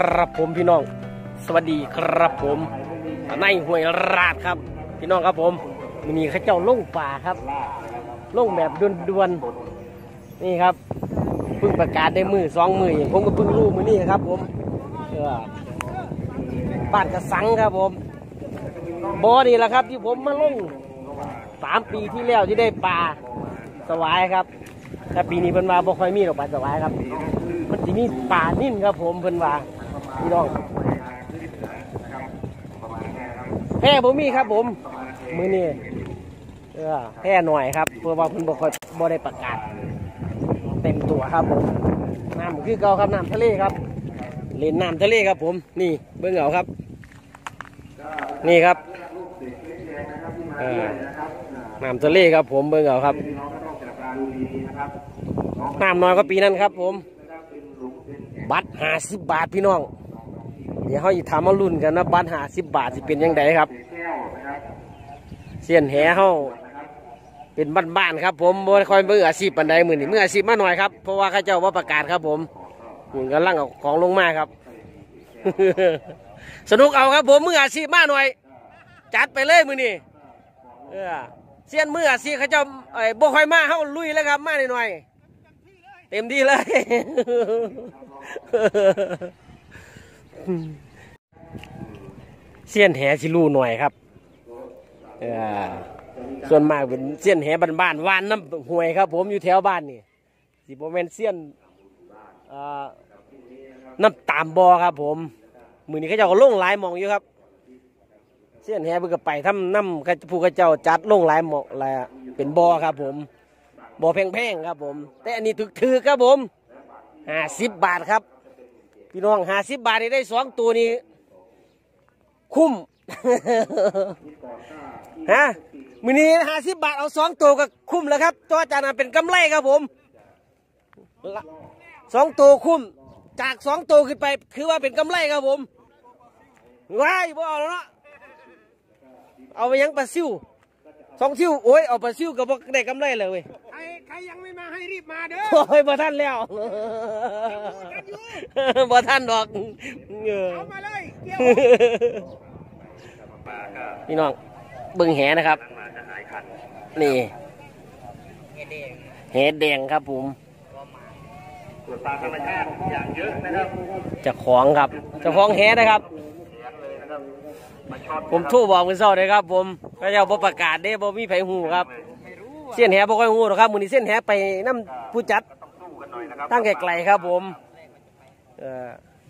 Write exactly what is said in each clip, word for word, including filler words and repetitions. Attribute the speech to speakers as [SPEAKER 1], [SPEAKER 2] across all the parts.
[SPEAKER 1] ครับผมพี่น้องสวัสดีครับผมในห้วยราดครับพี่น้องครับผมมีข้าเจ้าล่งป่าครับล่งแบบด่วนๆนี่ครับเพิ่งประกาศได้มือสองมืออย่างผมก็เพิ่งรู้มือนี่ครับผมบ้านกระสังครับผมบ่อนี่แหละครับที่ผมมาล่งสามปีที่แล้วที่ได้ปลาสวายครับถ้าปีนี้เพิ่นมาบ่ค่อยมีหรอกปลาสวายครับมันจะมีปลานิ่นครับผมเพิ่นว่าพี่น้องแพร่บ่มีครับผมมือนี่เออแพร่หน่อยครับเพราะว่าเพิ่นบ่ค่อยบ่ได้ประกาศเต็มตัวครับผมน้ำคือเก่าครับน้ำทะเลครับเล่นน้ำทะเลครับผมนี่เบิ่งเอาครับนี่ครับเออน้ำทะเลครับผมเบิ่งเอาครับน้ำน้อยกว่าปีนั้นครับผมบัตรห้าสิบบาทพี่น้องเดี๋ยวเขาจะทำมาลุ้นกันนะบัตรห้าสิบบาทจะเป็นยังไงครับเสี้ยนแห่เขาเป็นบ้านๆครับผมบ่ค่อยมืออาชีพปันใดมือนี่มืออาชีพมาหน่อยครับเพราะว่าข้าเจ้าว่าประกาศครับผมหุ่นกำลังเอาของลงมาครับ สนุกเอาครับผมมืออาชีพมาหน่อยจัดไปเลยมือนี่เออเสี้ยนมืออาชีพข้าเจ้าไอ้บ่ค่อยมาเขาลุยแล้วครับมาหน่อยเต็มที่เลยเสี้ยนแหสิลูหน่อยครับส่วนมากเป็นเสี้ยนแหบ้านๆวานน้ำห่วยครับผมอยู่แถวบ้านนี่สิบ่แม่นเสี้ยนน้ำตามบ่อครับผมมือนี้เขาเจ้าก็ลงหลายมองอยู่ครับเสี้ยนแหเพิ่งก็ไปทำน้ำผู้เขาเจ้าจัดลงหลายมองอะไรเป็นบ่อครับผมบ่อแพงๆครับผมแต่อันนี้ถือๆครับผมห้าสิบบาทครับพี่น้องห้าสิบบาทนี่ได้สองตัวนี้คุ้ม ฮะมือนี้ห้าสิบบาทเอาสองตัวก็คุ้มแล้วครับตัวจานั้นเป็นกำไรครับผมสองตัวคุ้มจากสองตัวขึ้นไปคือว่าเป็นกำไรครับผมว้ายบ่เอาแล้วเนาะเอาไปยังปลาซิวสองซิวโอ้ยเอาปลาซิวกับได้กำไรเลยเว้ย
[SPEAKER 2] ใครใครยังไม่มาให้รีบมาเด้อ
[SPEAKER 1] โอ้ยบ่ทันแล้วบ่ทันดอก
[SPEAKER 2] เอามาเลย
[SPEAKER 1] พี่น้องเบิ่งแหนะครับนี่แหแดงครับผมปลาธรรมชาติอย่างเยอะนะครับเจ้าของครับเจ้าของแหนะครับผมทู่บอกคุณเศร้าเลยครับผมก็จะบ่ประกาศเด้บ่มีไผหูครับเส้นแหบ่ค่อยหูหรอกครับมื้อนี้เส้นแหไปน้ำผู้จัดตั้งไกลๆครับผมเออ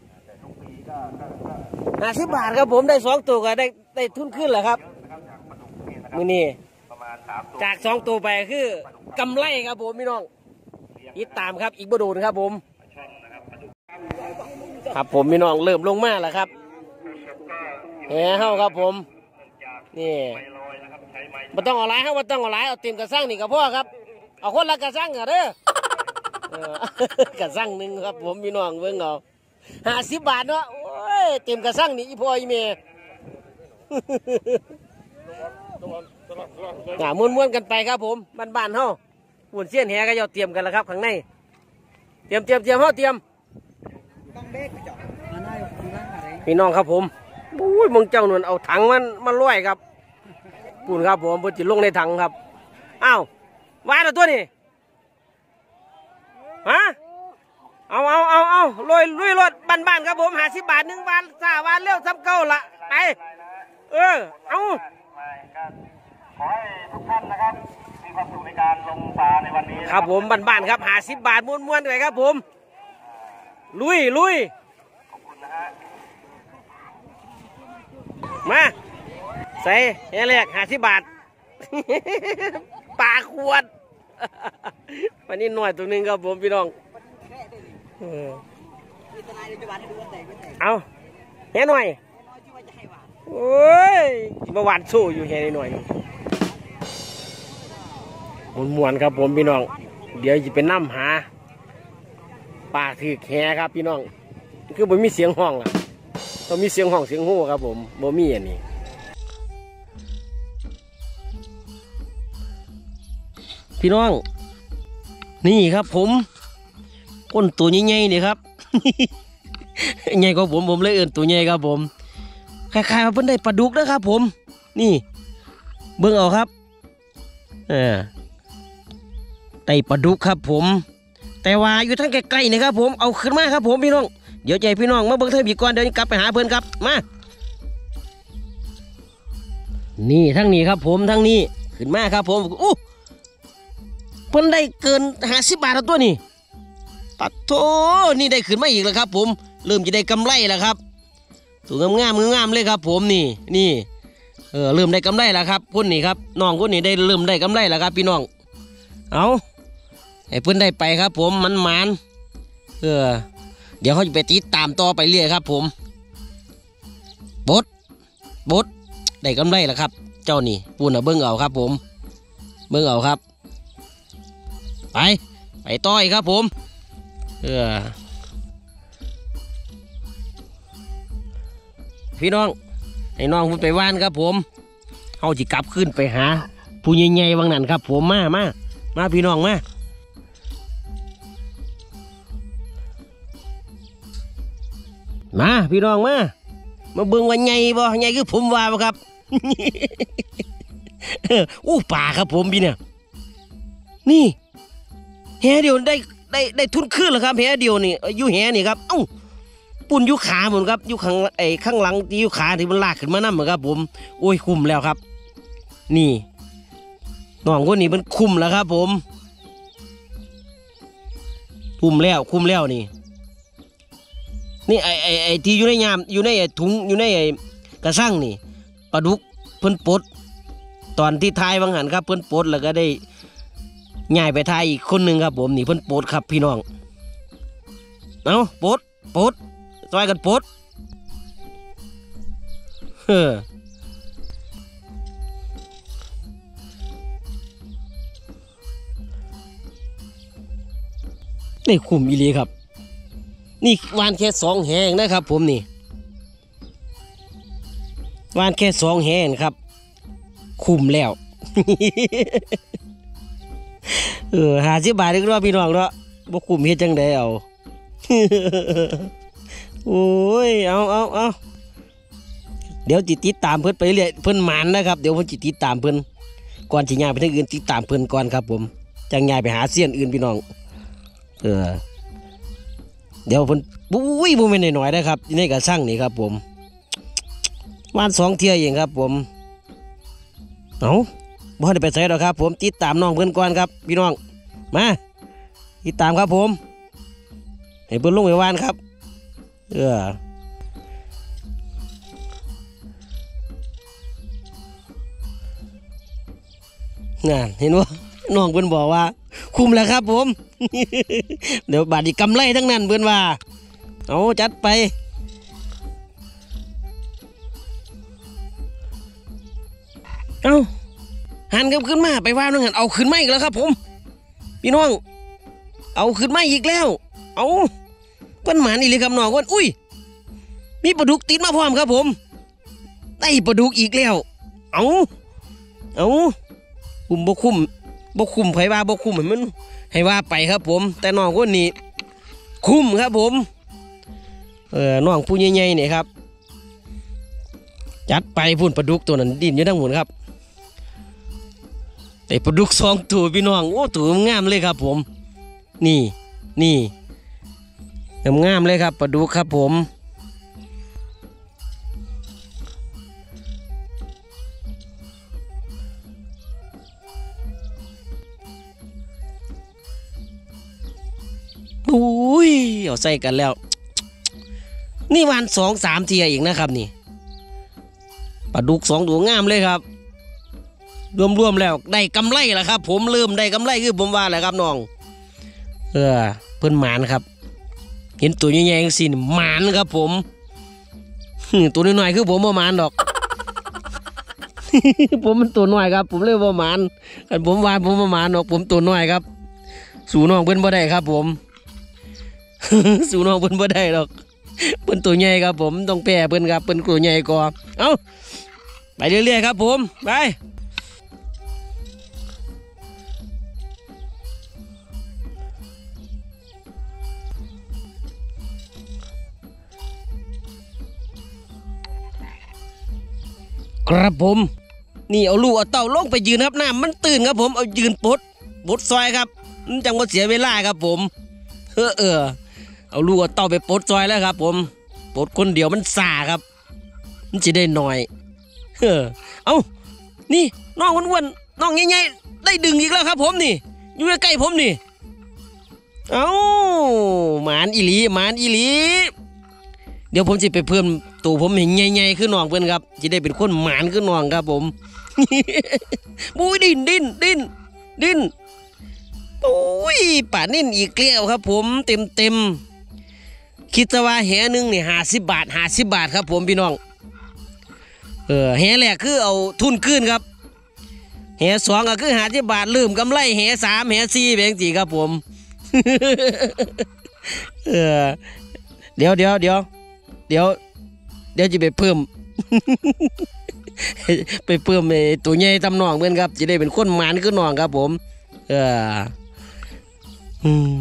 [SPEAKER 1] ห้าสิบบาทครับผมได้สองตัวก็ได้ได้ทุนขึ้นแหละครับมื้อนี้จากสองตัวไปคือกำไรครับผมพี่น้องติดตามครับอีกบ่โดนครับผมครับผมพี่น้องเริ่มลงมาแล้วครับแหเข้าครับผมนี่ไม่ต้องเอาหลายครับไม่ต้องเอาหลายเอาเต็มกระซังนี่กับพ่อครับเอาคนละกระซังกันเด้อกระซังหนึ่งครับผมพี่น้องเบิ่งเอาห้าสิบบาทเนาะโอ้ยเต็มกระซังนี่อีพ่ออีเมย์อ่าม้วนๆกันไปครับผมบ้านๆเฮาหุ่นเสี้ยนแหก็จะเตรียมกันแล้วครับข้างในเตรียมเตรียมเตรียมเฮาเตรียมพี่น้องครับผมอุ้ยมึงเจ้าหนุนเอาถังมันมันลอยครับปุ่นครับผมเพื่อจะลงในถังครับอ้าววานเอาตัวนี้ฮะเอาเอาเอาเอาลอยลุยรถบ้านๆครับผมหาสิบบาทหนึ่งวานสาวานเร็วซ้ำเก่าละไปเออเอา
[SPEAKER 2] ขอให้ทุกท่านนะครับมีความสุขในการลงปลาในวันนี้
[SPEAKER 1] ครับผมบ้านๆครับหาสิบบาทม้วนๆเลยครับผมลุยลุย
[SPEAKER 2] ขอบคุณนะฮะ
[SPEAKER 1] มาใส่แค่แรกหาสิบบาทปลาขวดวันนี้หน่อยตัวหนึ่งครับผมพี่น้องเอาแค่หน่อยโอ้ยมาหวานสู้อยู่แค่หน่อยมวนๆครับผมพี่น้องเดี๋ยวจะเป็นน้ำหาปลาถือแค่ครับพี่น้องคือบ่มีเสียงห้องล่ะต้องมีเสียงห้องเสียงหู้ครับผมบ่มีอันนี้พี่น้องนี่ครับผมก้นตัวใหญ่ๆนี่ครับใหญ่กว่าผมผมเลยเอื่นตัวใหญ่ครับผมคล้ายๆว่าเพิ่นได้ปลาดุกนะครับผมนี่เบิ่งเอาครับเออได้ปลาดุกครับผมแต่ว่าอยู่ทั้งใกล้ๆนี่ครับผมเอาขึ้นมาครับผมพี่น้องเดี๋ยวใจพี่น้องมาเบิ่งเทอบีก่อนเดี๋ยวกลับไปหาเพิ่นครับมานี่ทั้งนี้ครับผมทั้งนี้ขึ้นมาครับผมอู้เพิ่นได้เกินห้าสิบบาทแล้วตัวนี้ปัดโถนี่ได้ขึ้นมาอีกแล้วครับผมเริ่มจะได้กำไรแล้วครับตัวงามงามงามเลยครับผมนี่นี่เออเริ่มได้กำไรแล้วครับคนนี้ครับน้องคนนี้ได้เริ่มได้กำไรแล้วครับพี่น้องเอาให้เพิ่นได้ไปครับผมมันมันเออเดี๋ยวเขาจะไปติดตามต่อไปเรื่อยครับผมบดบดได้กำไรแล้วครับเจ้านี่ปูนเอาเบิ้งเอาครับผมเบิ้งเอาครับไปไปต่อยครับผมเออพี่น้องให้น้องผมไปว่านครับผมเขาจะกลับขึ้นไปหาผู้ใหญ่ๆบางนั้นครับผมมามามาพี่น้องมามาพี่น้องมามาเบิ่งว่าใหญ่บ่ใหญ่คือผมว่าบ่ครับ อู้ป่าครับผมพี่เนี่ยนี่แหเดียวได้ได้ได้ทุนขึ้นแล้วครับแหเดียวนี่อยู่แหนี่ครับเอ้าปุ่นอยู่ขาเหมือนครับอยู่ข้างไอ้ข้างหลังที่อยู่ขาที่มันลากขึ้นมานั่นเหมือนครับผมโอ้ยคุ้มแล้วครับนี่น้องคนนี้มันคุ้มแล้วครับผมคุ้มแล้วคุ้มแล้วนี่นี่ไอ้ไอ้ไอ้ที่อยู่ในยามอยู่ในไอ้ถุงอยู่ในไอ้กระสังนี่ปลาดุกเพิ่นปลดตอนที่ทายบางหันครับเพิ่นปลดแล้วก็ได้ย้ายไปทายอีกคนหนึ่งครับผมนี่เพิ่นปลดครับพี่น้องเอาปลดปลดซอยกันปลดเฮ้อนี่คุ้มอีหลีครับนี่วานแค่สองแหงนะครับผมนี่วานแค่สองแหงครับคุ้มแล้ว เออหาสิบบาทนึกว่าพี่น้องเนาะบ่คุ้มเฮ็ดจังไดเอา โอ้ยเอาเอาเอาเดี๋ยวจิตติดตามเพิ่นไปเรื่อยเพิ่นหมันนะครับเดี๋ยวเพิ่นจิตติดตามเพิ่นก่อนสิย้ายไปทางอื่นติดตามเพิ่นก่อนครับผมจังย้ายไปหาเสี้ยนอื่นพี่น้องเออเดี๋ยวเพิ่นบุ้ยบ่แม่นน้อยๆนะครับในกระสังนี่ครับผมวันสองเที่ยเองครับผมเอาบ่ได้ไปไสดอกครับผมติดตามน้องเพิ่นก่อนครับพี่น้องมาติดตามครับผมให้เพิ่นลงไปวานครับเออน่ะเห็นว่าน้องเพิ่นบอกว่าคุ้มแล้วครับผม เดี๋ยวบาดนี้กำไรทั้งนั้นเพิ่นว่าเอาจัดไปเอาหันกับขึ้นมาไปว่าน้องหันเอาขึ้นมาอีกแล้วครับผมพี่น้องเอาขึ้นมาอีกแล้วเอาเพิ่นหมานอีเลยครับน้องเพิ่นอุ้ยมีปลาดุกติดมาพร้อมครับผมได้ปลาดุกอีกแล้วเอาเอาคุ้มบ่คุ้มบ่คุ้มไผว่าบ่คุ้มให้มันให้ว่าไปครับผมแต่น้องคนนี้คุ้มครับผมเออน้องผู้ใหญ่ๆนี่ครับจัดไปพุ่นปลาดุกตัวนั้นดิ้นอยู่ทั้งหมดครับแต่ปลาดุกสองตัวพี่น้องโอ้ตัวงามเลยครับผมนี่นี่งามเลยครับปลาดุกครับผมอุ้ยเอาใส่กันแล้วนี่วันสองสามเทียอีกนะครับนี่ปลาดุกสองตัวงามเลยครับรวมๆแล้วได้กำไรแล้วครับผมเริ่มได้กำไรคือผมว่าแหละครับน้องเออเพิ่นหมานครับเห็นตัวใหญ่ๆสิหมานครับผมตัวน้อยๆคือผมบ่หมานดอก ผมมันตัวน้อยครับผมเลยบ่หมานกันผมว่าผมบ่หมานดอกผมตัวน้อยครับสู่น้องเพิ่นบ่ได้ครับผม สู่น้องเพิ่นบ่ได้ดอกเพิ่นตัวใหญ่ครับผมต้องแพ้เพิ่นครับเพิ่นตัวใหญ่กว่าเอ้าไปเรื่อยๆครับผมไปครับผมนี่เอาลูกเอาเต่าลงไปยืนครับน้ำมันตื่นครับผมเอายืนปดปดซอยครับมันจังว่าเสียเวลาครับผมเออเออเอาลูกเอาเต่าไปปดซอยแล้วครับผมปดคนเดียวมันซ่าครับมันจะได้หน่อยเออเอานี่น้องอ้วนๆน้องใหญ่ๆได้ดึงอีกแล้วครับผมนี่อยู่ใกล้ๆผมนี่เอาหมานอีหลีหมานอีหลีเดี๋ยวผมจะไปเพิ่มตัวผมเห็นใหญ่ๆขึ้นน้องเพื่อนครับจะได้เป็นคนหมานขึ้นน้องครับผม บุ้ยดิ้นดิ้นดิ้นดิ้นโอ้ยป่านิ่นอีกแล้วครับผมเต็มเต็มคิดว่าแหนึงนี่ห้าสิบบาทห้าสิบบาทครับผมพี่น้องเออแหแรกคือเอาทุนขึ้นครับแหสองก็คือห้าสิบบาทลืมกำไรแหสามแหสี่แบงจีครับผม เออเดี๋ยวเดี๋ยวเดี๋ยวเดี๋ยวเดี๋ยวจะไปเพิ่ม ไปเพิ่มไอ้ตัวใหญ่ตำนองเพื่อนครับจะได้เป็นคนหมานขึ้นนองครับผมเอออืม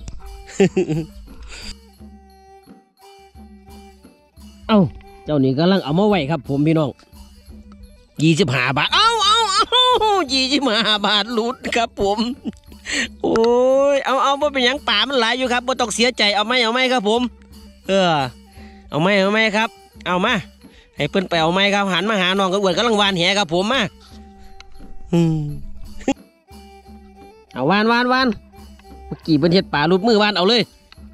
[SPEAKER 1] เอ้าเจ้านี่กำลังเอามาไว้ครับผมพี่น้องยี่สิบห้าบาทเอ้าเอ้าเอ้ายี่สิบห้าบาทหลุดครับผมโอ้ยเอาเอาว่าเป็นยังป่ามันหลายอยู่ครับบ่ต้องเสียใจเอาไหมเอาไหมครับผมเออเอาไหมเอาไหมครับเอามาให้เพิ่นไปเอาไหมครับหันมาหาน้องกระอวดกำลังวานแหครับผมมาอืมเอาวานวานวานเมื่อกี้เพิ่นเฮ็ดป่าลุดมือวานเอาเลย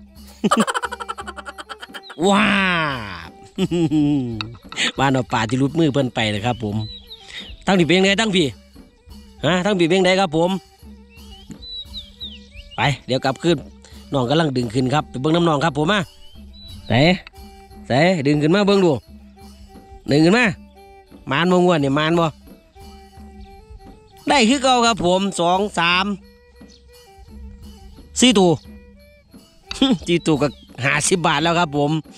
[SPEAKER 1] ว้าวานเอาป่าที่ลุดมือเพิ่นไปเลยครับผมทั้งพี่เบียงใดทั้งพี่ฮะทั้งพี่เบียงใดครับผมไปเดี๋ยวกลับขึ้นน้องกำลังดึงขึ้นครับไปเบิ้งน้ำน้องครับผมมาเสเสดึงขึ้นมาเบิ้งดูดึงขึ้นมามานบ่งวนเนี่ยมานบ่ได้คือเก่าครับผมสองสามสี่ตัว สี่ตัวก็ห้าสิบบาทแล้วครับผม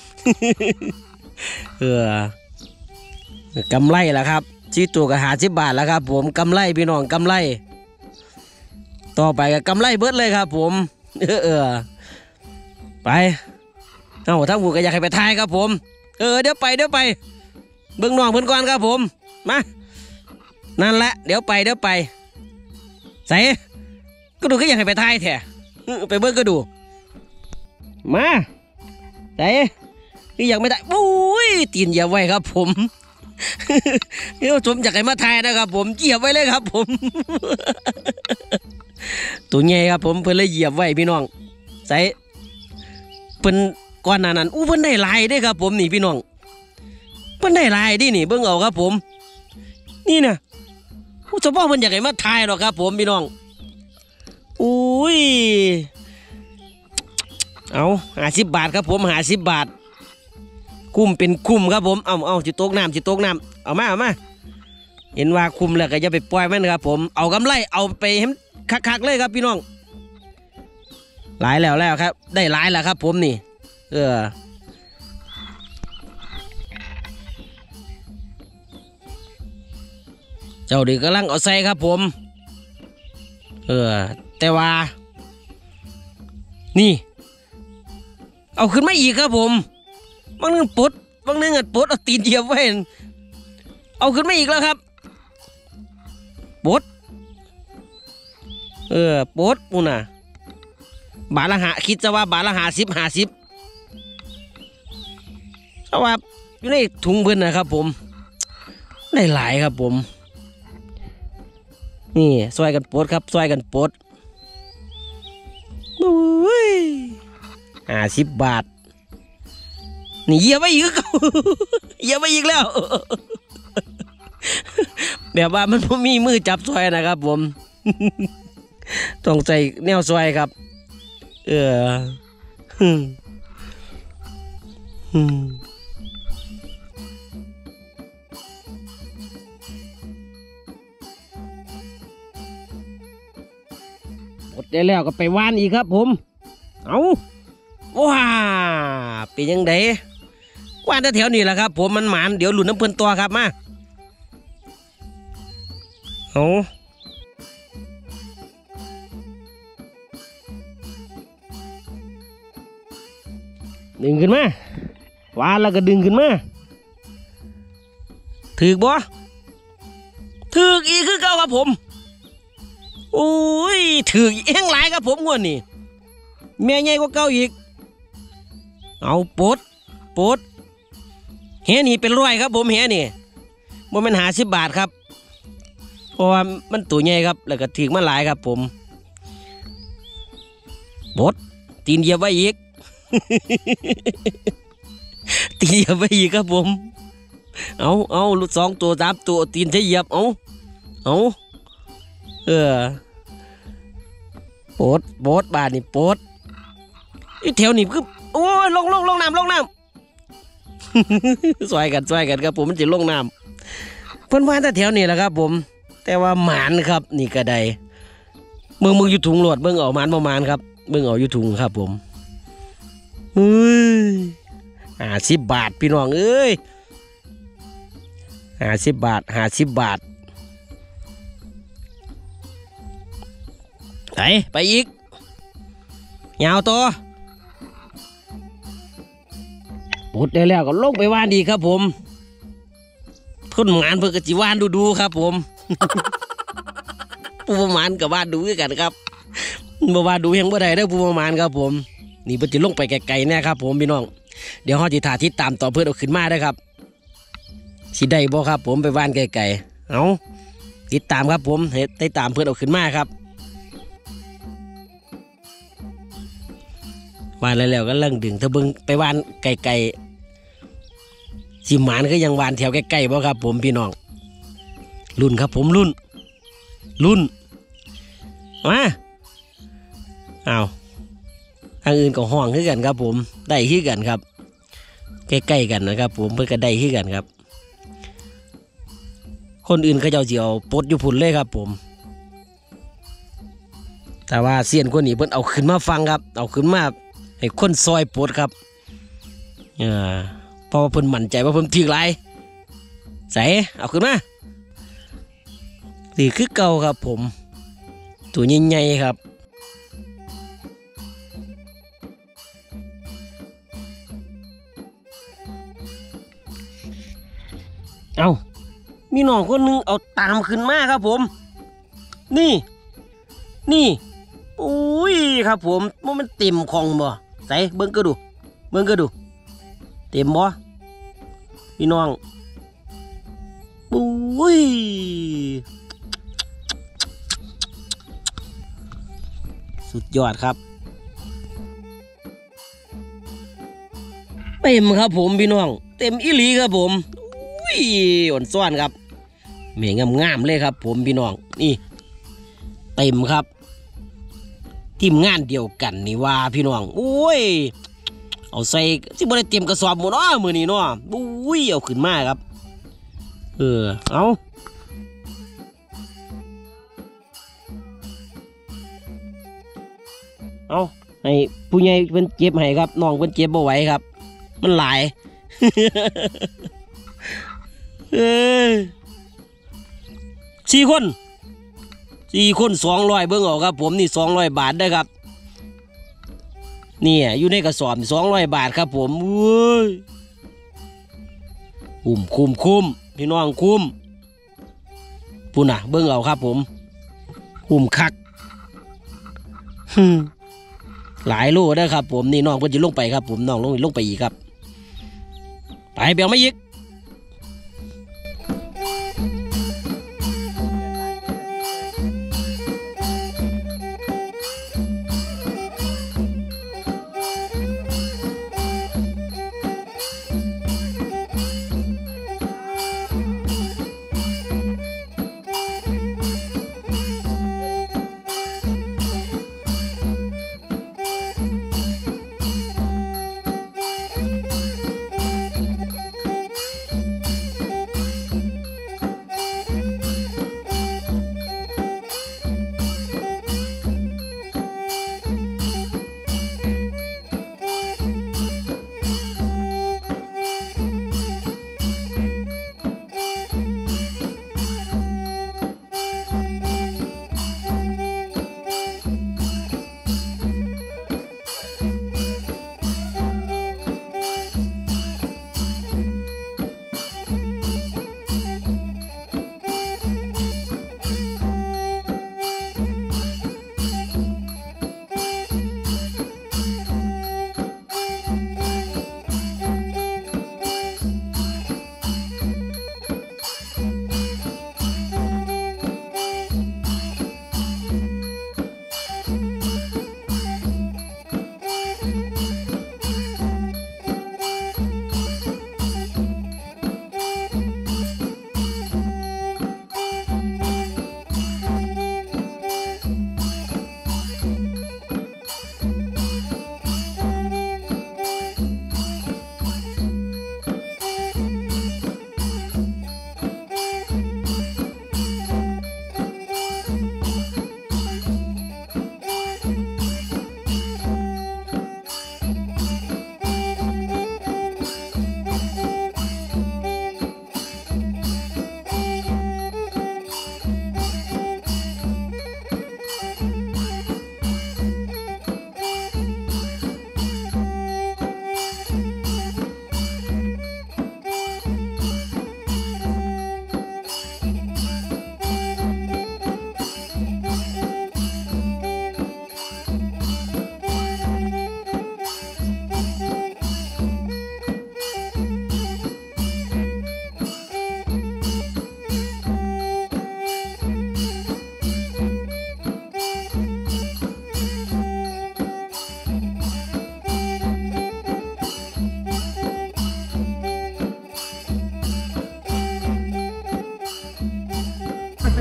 [SPEAKER 1] เออกำไรแล้วครับสี่ตัวก็ห้าสิบบาทแล้วครับผมกำไรพี่น้องกำไรต่อไปก็กำไรเบิดเลยครับผมเออเออไปเอาทั้งผู้ก็อยากให้ไปทายครับผมเออเดี๋ยวไปเดี๋ยวไปเบิ้งน้องเพิ่นก่อนครับผมมานั่นแหละเดี๋ยวไปเดี๋ยวไปใส่ก็ดูก็อยากให้ไปทายแท้ไปเบิ้งก็ดูมาใส่ก็อยากไม่ได้ปุ้ยตีนเหยียบไว้ครับผม เดี๋ยวผมอยากให้มาทายนะครับผมเหยียบไว้เลยครับผม ตัวใหญ่ครับผมเพิ่นเลยเหยียบไว้พี่น้องใส่เพิ่นก่อนหน้านั้นอู้เพิ่นได้ลายได้ครับผมนี่พี่น้องเพิ่นได้ลายดินี่เบิ่งเอาครับผมนี่นะผู้เฉพาะเพิ่นอยากให้มาทายหรอกครับผมพี่น้องอุ้ยเอาห้าสิบบาทครับผมห้าสิบบาทคุ้มเป็นคุ้มครับผมเอาเอาจิตตกน้ำจิตตกน้ำเอามาเอามาเห็นว่าคุ้มแล้วก็จะไปปล่อยมันครับผมเอากำไรเอาไปให้คักๆเลยครับพี่น้องหลายแล้วแล้วครับได้หลายแล้วครับผมนี่เออเจ้าดีกำลังเอาใส่ครับผมเออแต่ว่านี่เอาขึ้นมาอีกครับผมบางนึงปดบางนึงอัดปดเอาตีนเหยียบไว้เอาขึ้นมาอีกแล้วครับปดเออปดปูน่ะบาทละหาคิดจะว่าบาทละหาสิบหาสิบเพราะว่าอยู่ในถุงเพิ่นนะครับผมได้หลายครับผมนี่ซอยกันปดครับซอยกันปดโอ้ยห้าสิบบาทนี่เหยียบไปอีกเขาเหยียบไปอีกแล้ว แบบว่ามันไม่มีมือจับซอยนะครับผม ต้องใส่แนวซอยครับเออฮึมฮึมหมดได้แล้วก็ไปว่านอีกครับผมเอาว้าเป็นยังไงว่านแถวนี้แหละครับผมมันหมานเดี๋ยวหลุดน้ำเพลินตัวครับมาเอาดึงขึ้นมาวานแล้วก็ดึงขึ้นมาถือบ่ถือกอีกคือเก่าครับผมโอ้ยถือกแห้งหลายครับผมงวดนี่แม่ใหญ่กว่าเก่าอีกเอาปดปดแหนี่เป็นร้อยครับผมแหนี่บ่แม่นหาสิบบาทครับเพราะว่ามันตัวใหญ่ครับแล้วก็ถือกมาหลายครับผมปดตีนเหยียบไว้อีก ตีนเหยียบไว้อีกครับผมเอาเอาลูกสองตัวสามตัวตีนใช้เหยียบเอาเอาเออปดปดบาทนี่ปดอีแถวนี่คือโอ้ยลงลงลงน้ำลงน้ำ สวยกันสวยกันครับผมมันจะลงน้ำเพิ่นว่าแต่แถวนี้แหละครับผมแต่ว่าหมานครับนี่กระไดเบิ่งมึงอยู่ถุงหลวดเบิ่งเอาหมานประมาณครับเบิ่งเอาอยู่ถุงครับผมเฮ้ยห้าสิบบาทพี่น้องเอ้ยห้าสิบบาทห้าสิบบาทไปไปอีกยาวต่อปุดได้แล้วก็ลงไปว่านดีครับผมทุนงานเพื่อกจิว่านดูดูครับผม ผู้ประมาณกับว่านดูกันครับบ่ว่านดูยังบ่ได้ได้ผู้ประมาณครับผมนี่เพิ่นจะลงไปไกลๆแน่ครับผมพี่น้องเดี๋ยวเฮาสิถ่าทิศตามต่อเพื่อนเอาขึ้นมาได้ครับสิได้บ่ครับผมไปว่านไกลๆเอาติดตามครับผมเฮ็ดติดตามเพื่อนเอาขึ้นมาครับว่านแล้วๆก็เร่งดึงถ้าเบิ่งไปว่านไกลๆสิหมานก็ยังว่านแถวใกล้ๆบ่ครับผมพี่น้องรุ่นครับผมรุ่นรุ่นมาอ้าวทางอื่นก็ห้องขึ้นกันครับผมได้ขึ้นกันครับใกล้ๆกันนะครับผมเพื่อก็ได้ขึ้นกันครับคนอื่นเขาเจ้าเจียวปดอยู่พุ่นเลยครับผมแต่ว่าเซียนคนนี้เพิ่นเอาขึ้นมาฟังครับเอาขึ้นมาให้คนซอยปดครับเออเพราะว่าเพิ่นมั่นใจว่าเพิ่นถึกหลายใส่เอาขึ้นมานี่คือเก่าครับผมตัวใหญ่ๆครับเอามีน้องคนนึงเอาตามขึ้นมาครับผมนี่นี่อุ้ยครับผมมันเต็มคลองบ่ใส่เบิ้งก็ดูเบิ้งก็ดูเต็มบ่พี่น้องอุ้ยสุดยอดครับเต็มครับผมพี่น้องเต็มอีหลีครับผมอุ้ยอ่อนซ้อนครับแม่งามๆเลยครับผมพี่น้องนี่เต็มครับทีมงานเดียวกันนี่ว่าพี่น้องโอ้ยเอาใส่ที่บริเตรียมกระสอบหมดเนาะมือนี้เนาะโอ้ยเอาขึ้นมาครับเออเอาเอาให้ผู้ใหญ่เพิ่นเจ็บให้ครับน้องเพิ่นเจ็บบ่ไหวครับมันหลาย เออสี่คนสี่คนสองร้อยเบิ้งออกครับผมนี่สองร้อยบาทได้ครับนี่อยู่ในกระสอบสองร้อยบาทครับผมเว้ยคุ้มคุ้มคุ้มพี่น้องคุ้มพูน่ะเบิ้งเอาครับผมคุ้มคักหลายโลได้ครับผมนี่น้องเพิ่นจะลงไปครับผมน้องลงลงไปอีกครับไปเปียวไม่ยิก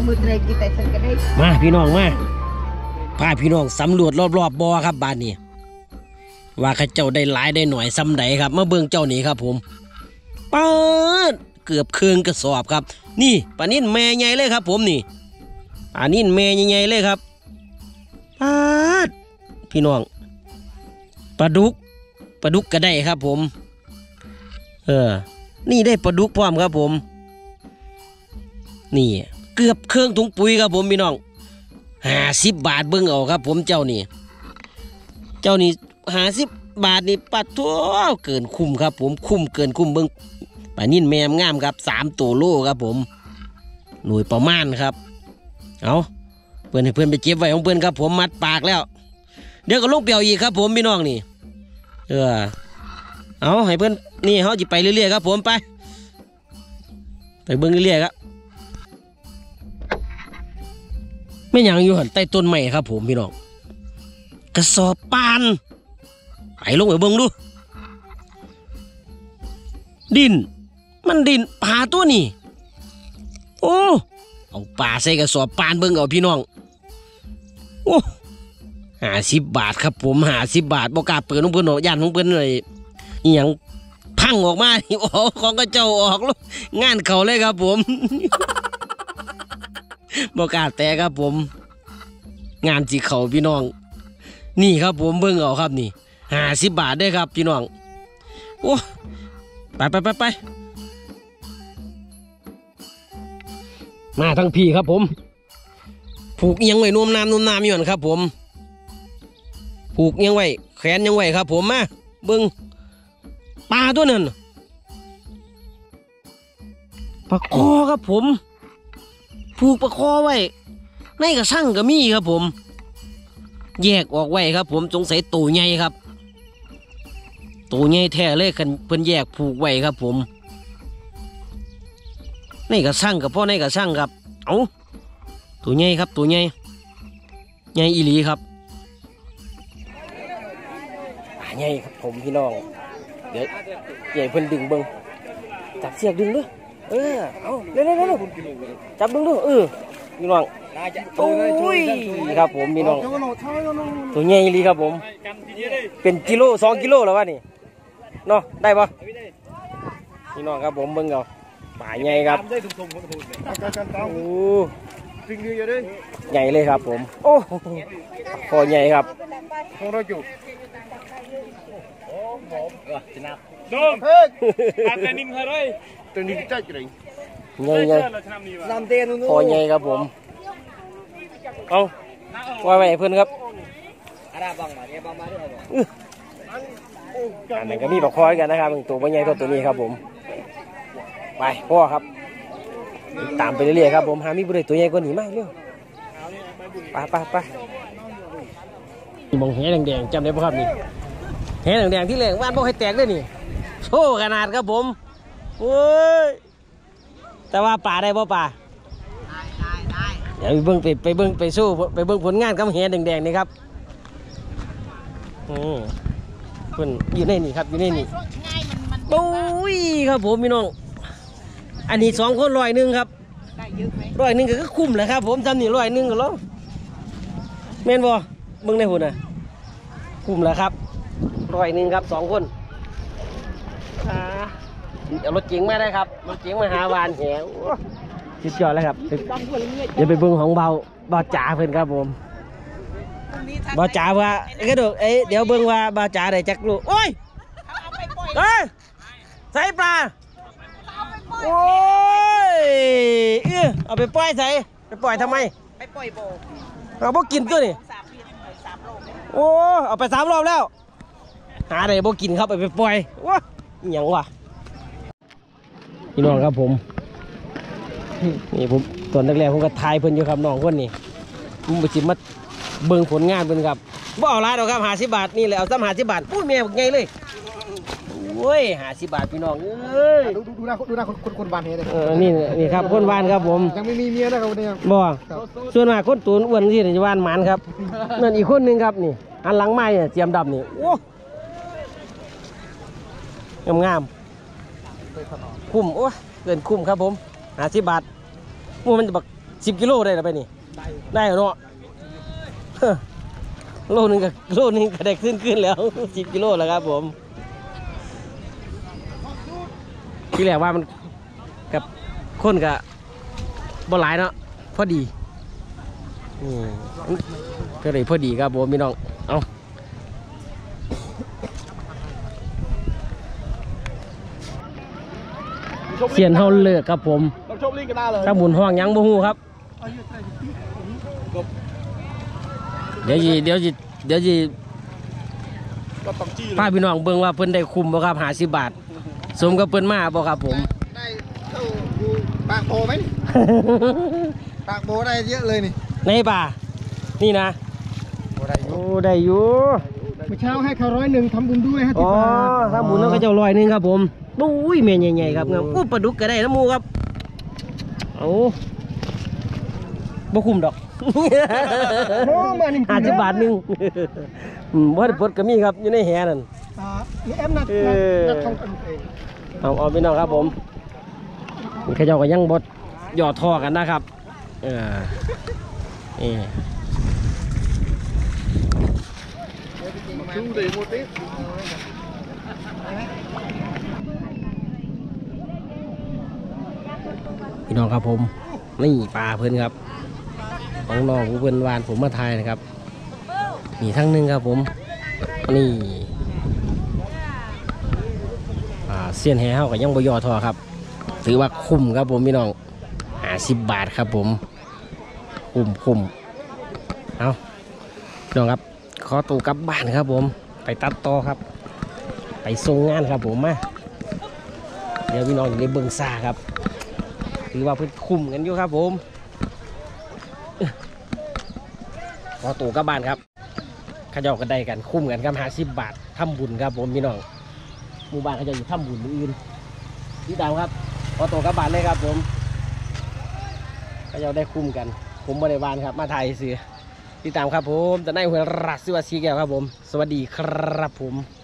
[SPEAKER 1] มาพี่น้องมาพาพี่น้องสำรวจรอบๆบ่อครับบ้านนี้ว่าข้าเจ้าได้หลายได้หน่อยซ้ำใดครับมาเบิ่งเจ้านี่ครับผมป๊าดเกือบเครื่องกระสอบครับนี่ปลานิ่นแม่ใหญ่เลยครับผมนี่ปลานิ่นแม่ใหญ่ๆเลยครับป๊าดพี่น้องปลาดุกปลาดุกก็ได้ครับผมเออนี่ได้ปลาดุกพร้อมครับผมนี่เกือบเครื่องถุงปุ๋ยครับผมพี่น้องห้าสิบบาทเบิ่งเอาครับผมเจ้านี่เจ้านี่ห้าสิบบาทนี่ปัดทั่วเกินคุ้มครับผมคุ้มเกินคุ้มเบิ่งปลานิ่นแมมงามครับสามตัวโลครับผมหน่วยประมาณครับเอาเพื่อนให้เพื่อนไปเก็บไว้ของเพื่อนครับผมมัดปากแล้วเดี๋ยวก็ลงเปียวอีกครับผมพี่น้องนี่เออเอาให้เพื่อนนี่เขาจะไปเรื่อยๆครับผมไปไปเบิ่งเรื่อยๆครับไม่ยังอยู่หันใต้ต้นไม้ครับผมพี่น้องกระสอบปานไปลงไปเบิ่งดูดินมันดินปลาตัวนี้โอ้เอาปลาใส่กระสอบปานเบิ่งเอาพี่น้องโอ้ห้าสิบบาทครับผมห้าสิบบาทบอกกล้าเปิดน้องเพิ่นหน่อยย่านน้องเพิ่นเลยอหย่างพังออกมาโอ้ของกระเจ้าออกแล้วงานเขาเลยครับผมบอกกล้าแต่ครับผมงานจีเขาพี่น้องนี่ครับผมเบิ่งเอาครับนี่ห้าสิบบาทได้ครับพี่น้องโอ้ไปไปไปไปมาทั้งพี่ครับผมผูกยังไว้นุ่มน้ำนุ่มน้ำอยู่ครับผมผูกยังไว้แขนยังไว้ครับผมมาเบิ่งปลาตัวนั้นปลาคอครับผมผูกปลาคอไว้ในกระชังก็มีครับผมแยกออกไว้ครับผมสงสัยตัวใหญ่ครับตัวใหญ่แท้เลยกันเพิ่นแยกผูกไว้ครับผมในกระชังกับพ่อในกระชังครับเอาตัวใหญ่ครับตัวใหญ่ใหญ่อีหลีครับใหญ่ครับผมพี่น้องเดี๋ยวใหญ่เพิ่นดึงเบิ้งจับเสียกดึงด้วยเออเอาเร็วเร็วเร็วจับดึงด้วยเออพี่น้องโอ้ยครับผมพี่น้องตัวใหญ่ลีครับผมเป็นกิโลสองกิโลแล้ววะนี่เนาะได้ปะพี่น้องครับผมเบิ้งเอาป่าใหญ่ครับโอ้ใหญ่เลยครับผมโอ้คอใหญ่ครับโดมเฮ้ยอาแต่นิ่งเลยตัวนี้ใจจริงใหญ่ใหญ่คอใหญ่ครับผมเอาว่าไปเพื่อนครับอันนั้นก็มีปลาคอยกันนะครับตัวใหญ่ตัวตัวนี้ครับผมไปพ่อครับตามไปเรื่อยๆครับผมหามีบุหรี่ตัวใหญ่กว่านี้มากเร็วไปไปไปมองแหแดงๆจำได้ปะครับนี่แหแดงๆที่เหลืองบ้านพวกให้แตกด้วยนี่โชว์ขนาดครับผมโอ้ยแต่ว่าป่าได้ป่ะป่าเดี๋ยวไปเบิ้งไปไปเบิ้งไปสู้ไปเบิ้งผลงานกับแหแดงๆนี่ครับอืมเพิ่นอยู่ในนี่ครับอยู่ในนี่โอ้ยครับผมพี่น้องอันนี้สองคนร้อยหนึ่งครับร้อยหนึ่งก็คุ้มแหละครับผมทำนี่ร้อยหนึ่งก็แล้วแม่นบ่เบิ้งในหุ่นน่ะคุ้มแหละครับร้อยหนึ่งครับสองคนเอารถเก๋งมาได้ครับรถเก๋งมาหาวานแหวสุดยอดเลยครับเดี๋ยวไปเบิ้งของเบาเบาจ่าเพื่อนครับผมเบาจ่าว่าก็ดูเอ้เดี๋ยวเบิ้งว่าเบาจ่าได้จักลูกโอ้ยเอ้ยใส่ปลาโอ้ยเออเอาไปปล่อยใส่ไปปล่อยทำไมไปปล่อยโบเราพวกกินตัวนี่โอ้เอาไปสามรอบแล้วหาอะไรพวกกินครับไปไปปล่อยว้าอย่างวะพี่น้องครับผมนี่ผมตอนแรกๆผมก็ทายเพิ่นอยู่ครับน้องคนนี้ผมไปจิมาเบิ่งผลงานเพิ่นครับบ่เอาหลายดอกครับห้าสิบบาทนี่เลยเอาซ้ำห้าสิบบาทพูดแม่บอกไงเลยโอ้ยห้าสิบบาทพี่น้องเอ้ย
[SPEAKER 3] ดูดูหน้าดูหน้าคนคนบ้านเฮ้เลย
[SPEAKER 1] เออนี่นี่ครับคนบ้านครับผม
[SPEAKER 3] ยังไม่มีเมียนะครับเนี่ย
[SPEAKER 1] บ่ส่วนมากคนตูนอ้วนที่จะบ้านหมันครับนั่นอีกคนนึงครับนี่อันหลังไม้เนี่ยเจียมดำนี่โอ้งามงามคุ้มโอ้เกินคุ้มครับผมห้าสิบบาทมูมันจะบักสิบกิโลได้หรือไปนี่ได้เนาะโลนึงกับโลนึงก็ได้ขึ้นขึ้นแล้วสิบกิโลแล้วครับผมที่แรกว่ามันกับคนกับบ่หลายเนาะพอดีก็เลยพอดีครับผมพี่น้องเอาเสียนเฮาเลิกครับผมถ้าหมุนห้องยังบ่ฮู้ครับเดี๋ยวจีเดี๋ยวจีเดี๋ยวจีป้าพี่น้องเบิ่งว่าเพิ่นได้คุมบ่ครับห้าสิบบาทสมกับเพิ่นมาบ่ครับผม
[SPEAKER 3] ได้เท่าอยู่ปากโพไหมปากโพได้เยอะเลยนี่
[SPEAKER 1] ในป่านี่นะโอ้ได้อยู่
[SPEAKER 3] เมื่อเช้าให้เขาร้อยหนึ่งทำบุญด้วยฮะ
[SPEAKER 1] อ๋อทำบุญแล้วก็เจ้าร้อยหนึ่งครับผมปุ้ยเมียใหญ่ๆครับงามอู้ปลาดุกก็ได้น้ำมูครับเอาบ่คุ้มดอกห้าสิบบาทหนึ่งว่าปลดก็มีครับอยู่ในแหนั่น
[SPEAKER 3] นี่แอมนัดนัดทองกันเอง
[SPEAKER 1] เอาเอาไปน้องครับผมข้าเจ้าก็ยังบดหยอดท่อกันนะครับเออเออพี่น้องครับผมนี่ปลาเพื่อนครับของน้องเพื่อนวานผมมาทายนะครับมีทั้งนึงครับผมนี่เสี้ยนแห่เขากับยังบยอทอครับถือว่าคุ้มครับผมพี่น้องห้าสิบบาทครับผมคุ้มคุ้มเอาพี่น้องครับขอตัวกลับบ้านครับผมไปตัดต่อครับไปส่งงานครับผมมาเดี๋ยวพี่น้องอยู่ในเบื้องซ่าครับถือว่าเพิ่งคุ้มกันอยู่ครับผมขอตัวกลับบ้านครับข้าเจ้าก็ได้กันคุ้มกันครับห้าสิบบาททำบุญครับผมพี่น้องหมู่บ้านเขาจะอยู่ถ้ำบุญอื่นที่ดาวครับขอตัวกลับบ้านเลยครับผมเขาจะได้คุ้มกันผมบริวารครับมาถ่ายเสือติดตามครับผมแต่ในหัวรักสิวาซีแก้วครับผมสวัสดีครับผม